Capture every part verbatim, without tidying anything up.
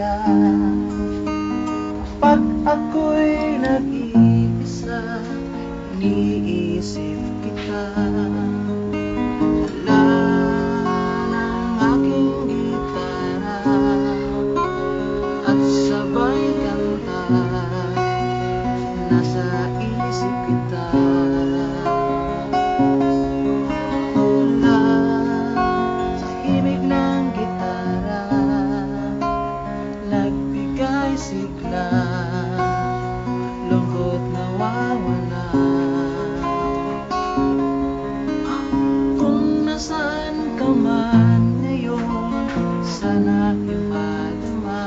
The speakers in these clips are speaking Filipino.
kaya kapag ako'y nag-iisa, iniisip kita. Dala ng aking gitara at sabay kanta, nasa isip kita. Mula sa himig ng gitara, nagbigay sigla, lungkot nawawala. Kung nasaan ka man ngayon, sana iyong madama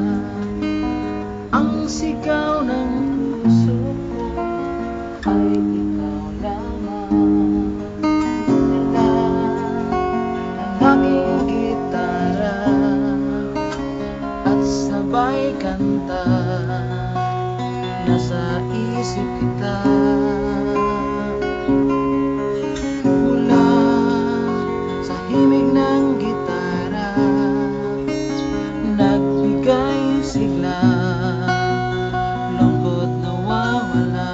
ang sigaw ng puso ko ay ikaw lamang. Dala ng aking gitara at sabay kanta, nasa isip kita. Mula sa himig ng gitara, nagbigay sigla, lungkot nawawala.